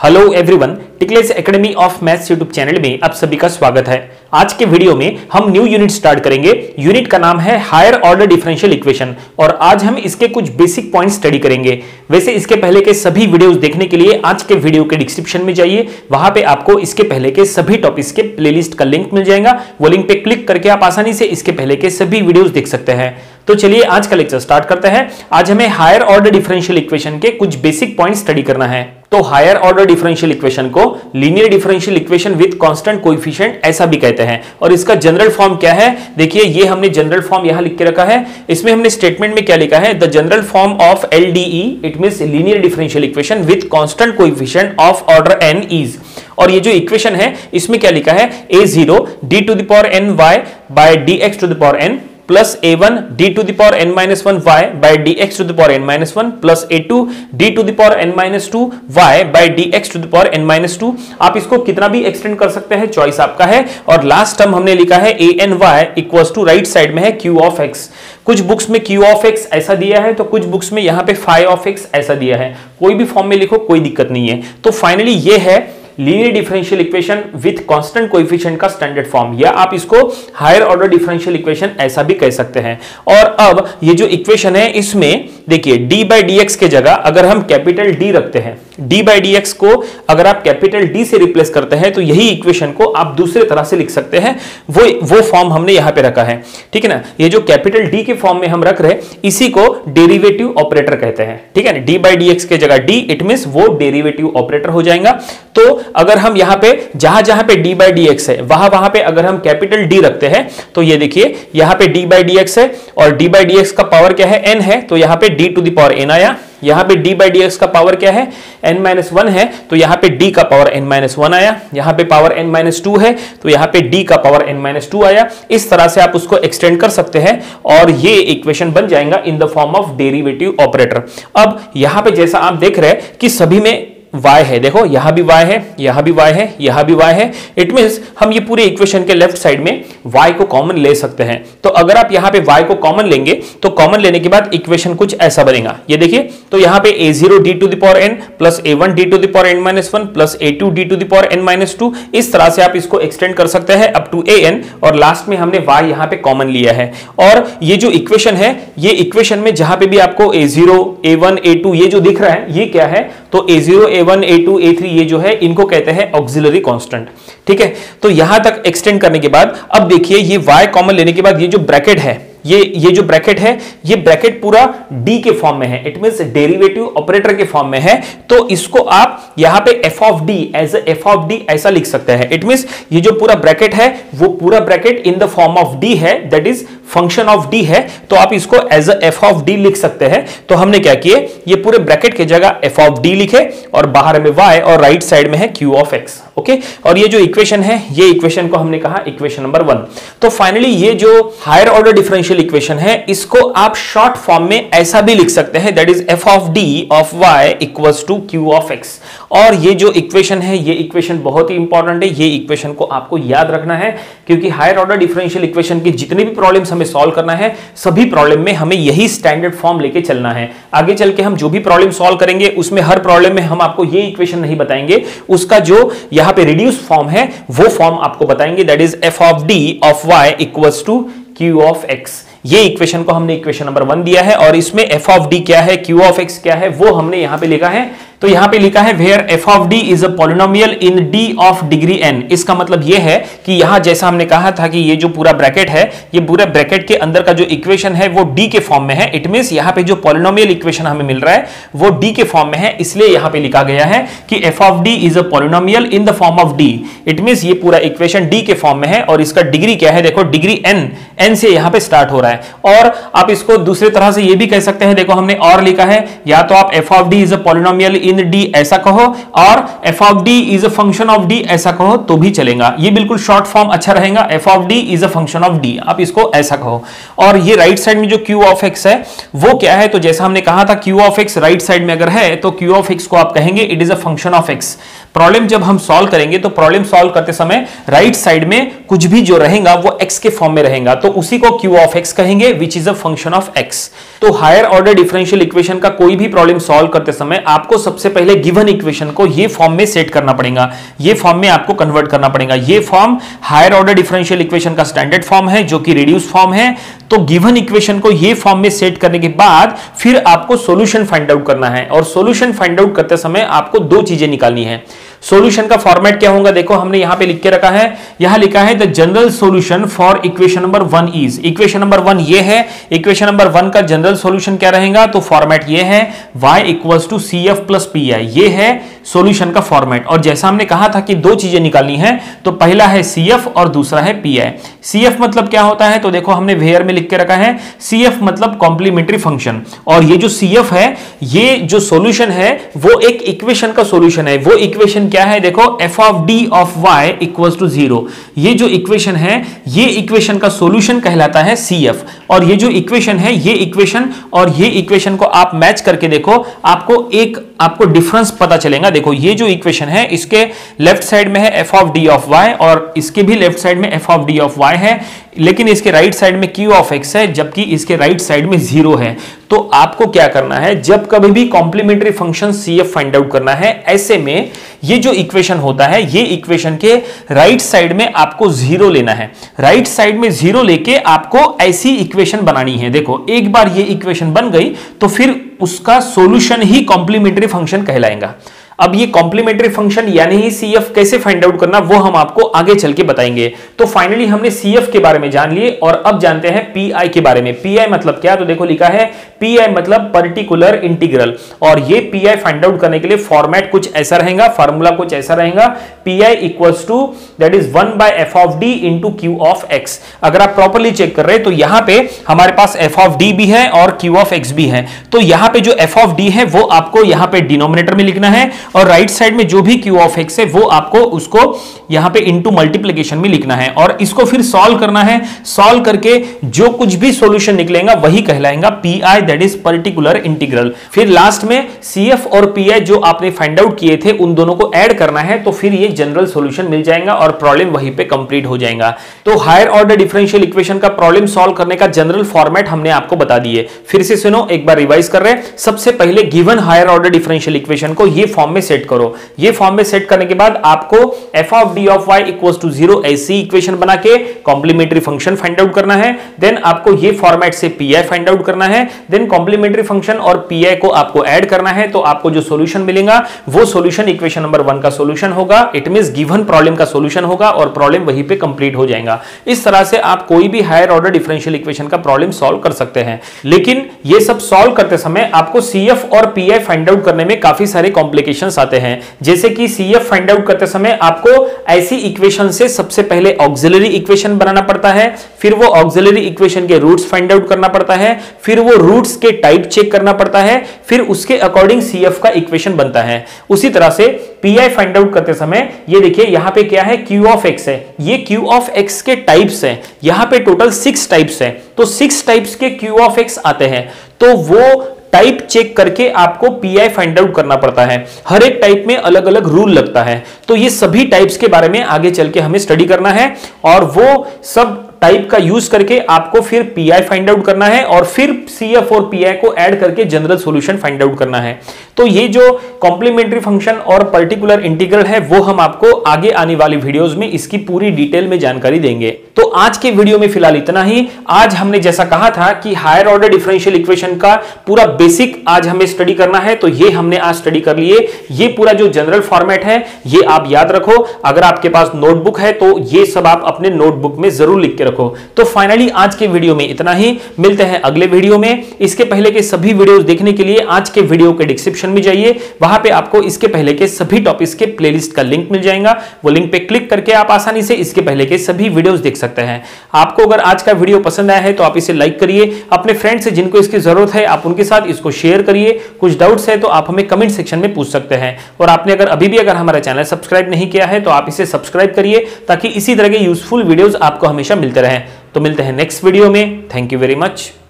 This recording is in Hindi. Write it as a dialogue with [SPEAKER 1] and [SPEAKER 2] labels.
[SPEAKER 1] Hello everyone, Tickless academy of maths YouTube channel में आप सभी का स्वागत है। आज के वीडियो में हम न्यू यूनिट स्टार्ट करेंगे। यूनिट का नाम है हायर ऑर्डर डिफरेंशियल इक्वेशन और आज हम इसके कुछ बेसिक पॉइंट्स स्टडी करेंगे। वैसे इसके पहले के सभी वीडियोस देखने के लिए आज के वीडियो के डिस्क्रिप्शन में जाइए, वहां पे आपको इसके पहले के सभी टॉपिक्स के प्लेलिस्ट का लिंक मिल जाएगा। वो लिंक पे क्लिक करके आप आसानी से इसके पहले के सभी वीडियोस देख सकते हैं। तो चलिए आज का लेक्चर स्टार्ट करते हैं। आज हमें हायर ऑर्डर डिफरेंशियल इक्वेशन के कुछ बेसिक पॉइंट्स स्टडी करना है। तो हायर ऑर्डर डिफरेंशियल इक्वेशन को linear differential equation with constant coefficient ऐसा भी कहते हैं। और इसका जनरल फॉर्म क्या है, देखिए ये हमने जनरल फॉर्म यहां लिख के रखा है। इसमें हमने स्टेटमेंट में क्या लिखा है, the general form of LDE it means linear differential equation with constant coefficient of order n is. और ये जो इक्वेशन है इसमें क्या लिखा है, a0 d to the power n y bye dx to the power n plus a1 d to the power n minus 1 y bye dx to the power n minus 1 plus a2 d to the power n minus 2 y bye dx to the power n minus 2। आप इसको कितना भी एक्सटेंड कर सकते हैं, चॉइस आपका है। और लास्ट टर्म हमने लिखा है a_ny equals to right side में है q ऑफ x। कुछ बुक्स में q ऑफ x ऐसा दिया है तो कुछ बुक्स में यहां पे phi ऑफ x ऐसा दिया है। कोई भी फॉर्म में लिखो, कोई दिक्कत नहीं है। तो फाइनली ये है linear differential equation with constant coefficient का स्टैंडर्ड फॉर्म, या आप इसको हायर ऑर्डर डिफरेंशियल इक्वेशन ऐसा भी कह सकते हैं। और अब ये जो इक्वेशन है इसमें देखिए d बाई dx के जगह अगर हम कैपिटल D रखते हैं, d बाई dx को अगर आप कैपिटल D से रिप्लेस करते हैं तो यही इक्वेशन को आप दूसरे तरह से लिख सकते हैं। वो फॉर्म हमने यहां पे रखा है, ठीक है ना। ये जो कैपिटल D के फॉर्म में हम रख रहे हैं इसी को डेरिवेटिव ऑपरेटर कहते हैं, ठीक है ना। d बाई dx के जगह d इट मींस वो डेरिवेटिव ऑपरेटर हो जाएगा। तो अगर हम यहां पे जहां पे d बाई dx है वहां पे अगर हम कैपिटल D रखते हैं तो ये देखिए यहां पे d बाई dx है और d बाई dx का पावर क्या है, n है, तो यहां पे d to the power n आया। यहां पे d बाई dx का पावर क्या है, n माइनस 1 है, तो यहां पे d का पावर n माइनस 1 आया। यहां पे पावर n माइनस 2 है तो यहां पे d का पावर n माइनस 2 आया। इस तरह से आप उसको एक्सटेंड कर सकते हैं और ये इक्वेशन बन जाएगा in the form of derivative operator. अब यहां पे जैसा आप देख रहे हैं कि सभी में y है, देखो यहां भी y है, यहां भी y है, यहां भी y है। इट मींस हम ये पूरे इक्वेशन के लेफ्ट साइड में y को कॉमन ले सकते हैं। तो अगर आप यहां पे y को कॉमन लेंगे तो कॉमन लेने के बाद इक्वेशन कुछ ऐसा बनेगा, ये देखिए। तो यहां पे a0 d to the power n plus a1 d to the power n minus 1 plus a2 d to the power n minus 2। इस तरह से आप इसको एक्सटेंड कर सकते हैं अप टू an और लास्ट में हमने y यहां पे कॉमन लिया है। और ये जो इक्वेशन है, ये इक्वेशन में जहां पे भी आपको a0 a1 a2 ये जो दिख रहा है ये क्या है, तो a0 a1 a2 a3 ये जो है इनको कहते हैं ऑक्सिलरी कांस्टेंट, ठीक है। तो यहां तक एक्सटेंड करने के बाद अब देखिए ये y कॉमन लेने के बाद ये जो ब्रैकेट है, ये जो ब्रैकेट है ये ब्रैकेट पूरा d के फॉर्म में है, इट मींस डेरिवेटिव ऑपरेटर के फॉर्म में है। तो इसको आप यहां पे f of d as f of d ऐसा लिख सकते हैं। इट मींस ये जो पूरा ब्रैकेट है वो पूरा bracket in the form of d है, that is function of d है। तो आप इसको एज f ऑफ d लिख सकते हैं। तो हमने क्या किए, ये पूरे ब्रैकेट की जगह f ऑफ d लिखे और बाहर में y और राइट साइड में है q ऑफ x, ओके। और ये जो इक्वेशन है ये इक्वेशन को हमने कहा इक्वेशन नंबर 1। तो फाइनली ये जो हायर ऑर्डर डिफरेंशियल इक्वेशन है इसको आप शॉर्ट फॉर्म में ऐसा भी लिख सकते हैं, that is f of d of y equals to q of x। और ये जो इक्वेशन है ये इक्वेशन बहुत ही इंपॉर्टेंट है, ये इक्वेशन को आपको याद रखना है क्योंकि हायर ऑर्डर डिफरेंशियल इक्वेशन की जितने भी प्रॉब्लम्स हमें सॉल्व करना है सभी प्रॉब्लम में हमें यही स्टैंडर्ड फॉर्म लेके चलना है। आगे चल के हम जो भी प्रॉब्लम सॉल्व करेंगे उसमें हर प्रॉब्लम में हम आपको ये इक्वेशन नहीं बताएंगे, उसका जो यहाँ पे रिड्यूस फॉर्म है वो फॉर्म आपको बताएंगे, that is f of d of y equals to q of x। ये इक्वेशन को हमने इक्वेशन नंबर 1 दिया है और इसमें f ऑफ d क्या है, q ऑफ x क्या है वो हमने यहां पे लिखा है। तो यहां पे लिखा है where f of d is a polynomial in d of degree n। इसका मतलब ये है कि यहां जैसा हमने कहा था कि ये जो पूरा ब्रैकेट है ये पूरा ब्रैकेट के अंदर का जो इक्वेशन है वो d के फॉर्म में है। इट मींस यहां पे जो पॉलिनोमियल इक्वेशन हमें मिल रहा है वो d के फॉर्म में है, इसलिए यहां पे लिखा गया है कि f of d is a polynomial in the form of d। It means ये पूरा इक्वेशन d के फॉर्म में है और इसका डिग्री क्या है, देखो डिग्री n से यहां पे स्टार्ट हो रहा है। और आप इसको दूसरे तरह से ये भी कह सकते हैं, देखो हमने और लिखा है, या तो आप f of d is a polynomial in d ऐसा कहो और f of d is a function of d ऐसा कहो तो भी चलेगा। ये बिल्कुल शॉर्ट फॉर्म अच्छा रहेगा, f of d is a function of d, आप इसको ऐसा कहो। और ये राइट साइड में जो q ऑफ x है वो क्या है, तो जैसा हमने कहा था q of x right side में अगर है तो q ऑफ x को आप कहेंगे it is a function of x। Problem जब हम सॉल्व करेंगे तो प्रॉब्लम सॉल्व करते समय राइट साइड में कुछ भी जो रहेगा वो x के फॉर्म में रहेगा, तो उसी को q ऑफ x कहेंगे which is a function of x। तो हायर ऑर्डर डिफरेंशियल इक्वेशन का कोई भी प्रॉब्लम सॉल्व करते समय आपको सबसे पहले गिवन इक्वेशन को ये फॉर्म में सेट करना पड़ेगा, ये फॉर्म में आपको कन्वर्ट करना पड़ेगा। ये form higher order differential equation का स्टैंडर्ड फॉर्म है जो कि रिड्यूस फॉर्म है। तो गिवन इक्वेशन को ये फॉर्म में सेट करने के बाद फिर आपको सॉल्यूशन फाइंड आउट करना है, और सॉल्यूशन फाइंड आउट करते समय आपको दो चीजें निकालनी है। सॉल्यूशन का फॉर्मेट क्या होगा, देखो हमने यहां पे लिख के रखा है, यहां लिखा है the general solution for equation number 1 is, equation number 1 ये है, इक्वेशन नंबर 1 का जनरल सॉल्यूशन क्या रहेगा, तो फॉर्मेट ये है y equals to CF plus PI, ये है सॉल्यूशन का फॉर्मेट। और जैसा हमने कहा था कि दो चीजें निकालनी है, तो पहला है CF और दूसरा है PI। CF मतलब क्या होता है, तो देखो हमने वेयर में लिख के रखा है, CF मतलब कॉम्प्लीमेंट्री फंक्शन, और ये जो CF है, ये जो सॉल्यूशन है वो एक इक्वेशन का सॉल्यूशन है। वो इक्वेशन क्या है, देखो f of d of y equals to 0, ये जो इक्वेशन है ये इक्वेशन का सॉल्यूशन कहलाता है CF। और ये जो इक्वेशन है, ये इक्वेशन और ये इक्वेशन को आप मैच करके देखो, आपको डिफरेंस पता चलेगा। देखो ये जो इक्वेशन है इसके लेफ्ट साइड में है f of d of y, और इसके भी लेफ्ट साइड में f of d of y है, लेकिन इसके राइट साइड में q ऑफ x है, जबकि इसके राइट साइड में 0 है। तो आपको क्या करना है, जब कभी भी complementary function CF find out करना है, ऐसे में ये जो इक्वेशन होता है, ये इक्वेशन के राइट साइड में आपको 0 लेना है। राइट साइड में 0 लेके आपको ऐसी इक्वेशन बनानी है। देखो एक बार ये इक्वेशन बन गई तो फिर उसका सॉल्यूशन ही कॉम्प्लीमेंट्री फंक्शन कहलाएगा। अब ये कॉम्प्लीमेंट्री फंक्शन यानी ही CF कैसे फाइंड आउट करना वो हम आपको आगे चल के बताएंगे। तो फाइनली हमने CF के बारे में जान लिए, और अब जानते हैं PI के बारे में। PI मतलब क्या, तो देखो लिखा है PI मतलब पर्टिकुलर इंटीग्रल, और ये PI फाइंड आउट करने के लिए फॉर्मेट कुछ ऐसा रहेगा, फार्मूला कुछ ऐसा रहेगा, PI equals to that is 1 by f of d into q of x। अगर आप प्रॉपर्ली चेक कर रहे हैं तो यहां पे हमारे पास f ऑफ d भी है और q ऑफ x भी है। तो यहां पे जो f ऑफ d है वो आपको यहां पे डिनोमिनेटर में लिखना है, और राइट साइड में जो भी q ऑफ x है वो आपको उसको यहां पे इनटू मल्टीप्लिकेशन में लिखना है, और इसको फिर सॉल्व करना है। सॉल्व करके जो कुछ भी सॉल्यूशन निकलेगा वही कहलाएगा PI that is particular integral. फिर लास्ट में CF और PI जो आपने फाइंड आउट किए थे उन दोनों को ऐड करना है, तो फिर ये जनरल सॉल्यूशन मिल जाएगा और प्रॉब्लम वहीं पे कंप्लीट हो जाएगा। तो हायर ऑर्डर डिफरेंशियल इक्वेशन का प्रॉब्लम सॉल्व करने का जनरल फॉर्मेट हमने आपको बता दिए। फिर से सुनो, एक बार रिवाइज कर रहे हैं। सबसे पहले given higher order differential equation को ये फॉर्म में सेट करो। ये फॉर्म में सेट करने के बाद आपको f of d of y equals to 0 ऐसी इक्वेशन बना के कॉम्प्लीमेंट्री फंक्शन फाइंड आउट करना है। देन आपको ये फॉर्मेट से PI फाइंड आउट करना है। देन कॉम्प्लीमेंट्री फंक्शन और PI को आपको ऐड करना है, तो आपको जो सॉल्यूशन मिलेगा वो सॉल्यूशन इक्वेशन नंबर 1 का सॉल्यूशन होगा। इट मींस गिवन प्रॉब्लम का सॉल्यूशन होगा और प्रॉब्लम वहीं पे कंप्लीट हो जाएगा। इस तरह से आप कोई भी हायर ऑर्डर डिफरेंशियल इक्वेशन का प्रॉब्लम सॉल्व कर सकते हैं। लेकिन ये सब सॉल्व करते समय आपको CF और PI फाइंड आउट करने में काफी सारे कॉम्प्लिकेशंस आते हैं। जैसे कि CF फाइंड आउट करते समय आपको ऐसी इक्वेशन से सबसे पहले ऑक्सिलरी इक्वेशन बनाना पड़ता है, फिर वो ऑक्सिलरी इक्वेशन के रूट्स फाइंड आउट करना पड़ता है, फिर वो रूट्स के टाइप चेक करना पड़ता है, फिर उसके अकॉर्डिंग CF का इक्वेशन बनता है। उसी तरह से PI फाइंड आउट करते समय ये देखिए यहां पे क्या है, Q ऑफ x है, ये Q ऑफ x के टाइप्स हैं, यहां पे टोटल 6 टाइप्स हैं, तो 6 टाइप्स के Q ऑफ x आते हैं, तो वो टाइप चेक करके आपको PI फाइंड आउट करना पड़ता है। हर एक टाइप में अलग अलग रूल लगता है, तो ये सभी टाइप्स के बारे में आगे चल के हमें स्टडी करना है, और वो सब टाइप का यूज करके आपको फिर PI फाइंड आउट करना है, और फिर CF और PI को ऐड करके जनरल सॉल्यूशन फाइंड आउट करना है। तो ये जो कॉम्प्लीमेंट्री फंक्शन और पर्टिकुलर इंटीग्रल है वो हम आपको आगे आने वाली वीडियोस में इसकी पूरी डिटेल में जानकारी देंगे। तो आज के वीडियो में फिलहाल इतना ही। आज हमने जैसा कहा था कि हायर ऑर्डर डिफरेंशियल इक्वेशन का पूरा बेसिक आज हमें स्टडी करना है, तो ये हमने आज स्टडी कर लिए। ये पूरा जो जनरल फॉर्मेट है ये आप याद रखो। अगर आपके पास नोटबुक है तो ये सब आप अपने नोटबुक में जरूर लिख के रखो। तो फाइनली आज के वीडियो में इतना ही। मिलते हैं अगले वीडियो में। इसके पहले के सभी वीडियोस देखने के लिए आज के वीडियो के डिस्क्रिप्शन में जाइए, वहां पे आपको इसके पहले के सभी टॉपिक्स के प्लेलिस्ट का लिंक मिल जाएगा। वो लिंक पे क्लिक करके आप आसानी से इसके पहले के सभी वीडियोस देख सकते हैं। आपको अगर आज का वीडियो पसंद आया है तो आप इसे लाइक करिए, अपने फ्रेंड्स से जिनको इसकी जरूरत है आप उनके साथ इसको शेयर करिए। कुछ डाउट्स है तो आप हमें कमेंट सेक्शन में पूछ सकते हैं, और आपने अगर अभी भी हमारा चैनल सब्सक्राइब नहीं किया है तो आप इसे सब्सक्राइब करिए, ताकि इसी तरह के यूजफुल वीडियोस आपको हमेशा मिलते रहें। तो मिलते हैं नेक्स्ट वीडियो में। Thank you very much.